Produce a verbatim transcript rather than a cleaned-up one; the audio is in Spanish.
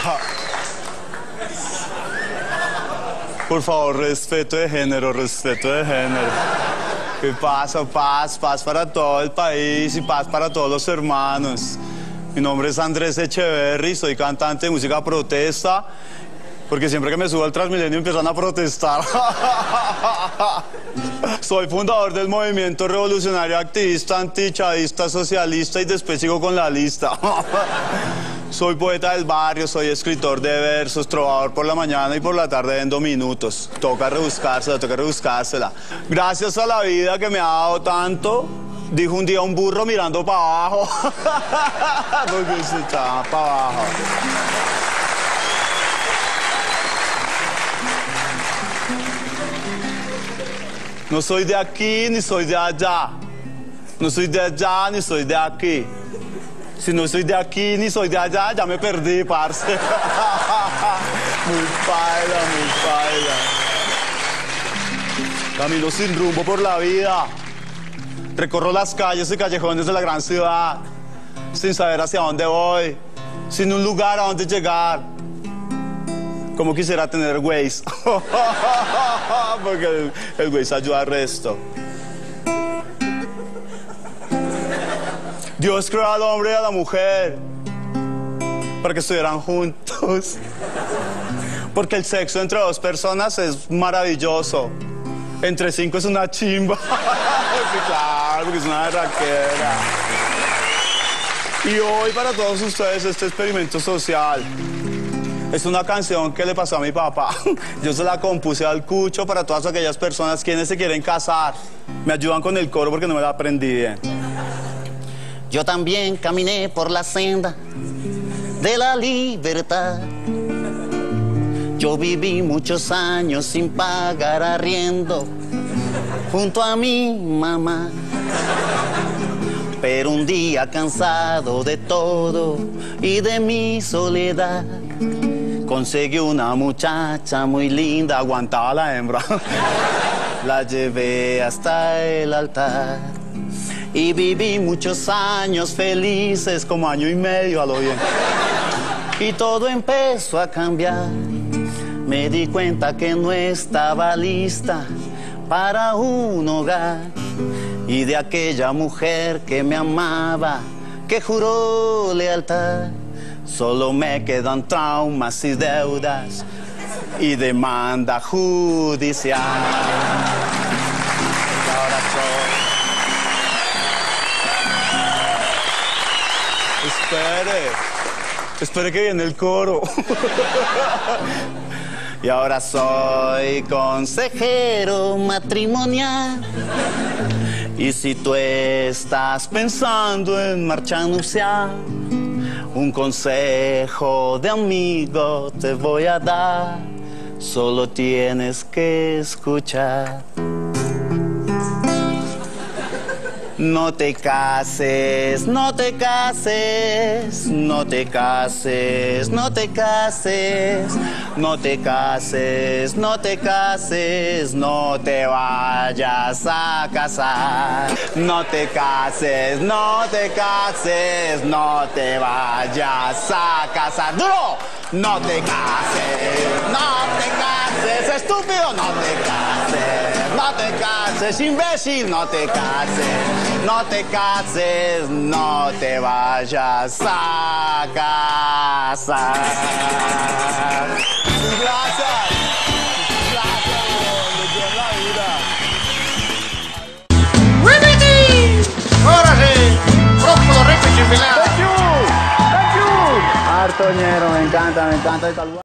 Por favor, respeto de género, respeto de género. ¿Qué pasa? Paz, paz para todo el país y paz para todos los hermanos. Mi nombre es Andrés Echeverry, soy cantante de música protesta, porque siempre que me subo al Transmilenio empiezan a protestar. Soy fundador del movimiento revolucionario activista, antichadista, socialista y después sigo con la lista. Soy poeta del barrio, soy escritor de versos, trovador por la mañana y por la tarde vendo minutos. Toca rebuscársela, toca rebuscársela. Gracias a la vida que me ha dado tanto, dijo un día un burro mirando para abajo. Porque se echaba para abajo. No soy de aquí ni soy de allá. No soy de allá ni soy de aquí. Si no soy de aquí ni soy de allá, ya me perdí, parce. Muy paila, muy paila. Camino sin rumbo por la vida. Recorro las calles y callejones de la gran ciudad, sin saber hacia dónde voy, sin un lugar a donde llegar. Como quisiera tener Waze. Porque el, el Waze ayuda al resto. Dios creó al hombre y a la mujer para que estuvieran juntos. Porque el sexo entre dos personas es maravilloso. Entre cinco es una chimba. Claro, porque es una berraquera. Y hoy para todos ustedes este experimento social es una canción que le pasó a mi papá. Yo se la compuse al cucho para todas aquellas personas quienes se quieren casar. Me ayudan con el coro porque no me la aprendí bien. Yo también caminé por la senda de la libertad. Yo viví muchos años sin pagar arriendo junto a mi mamá. Pero un día cansado de todo y de mi soledad, conseguí una muchacha muy linda, aguantaba la hembra. La llevé hasta el altar y viví muchos años felices, como año y medio a lo bien. Y todo empezó a cambiar. Me di cuenta que no estaba lista para un hogar. Y de aquella mujer que me amaba, que juró lealtad, solo me quedan traumas y deudas y demanda judicial. Y ahora soy... Espere, espere que viene el coro. Y ahora soy consejero matrimonial. Y si tú estás pensando en marcha nupcial, un consejo de amigo te voy a dar. Solo tienes que escuchar. No te cases, no te cases, no te cases, no te cases, no te cases, no te cases, no te vayas a casar. No te cases, no te cases, no te vayas a casar. ¡Duro! No te cases, no te cases, estúpido, no te cases, no te cases, imbécil, no te cases, no te cases, no te vayas a casar. Gracias, gracias, me dio la vida. ¡Ripiti! Ahora sí, próximo Ripiti final. Thank you, thank you. Hartoñero, me encanta, me encanta.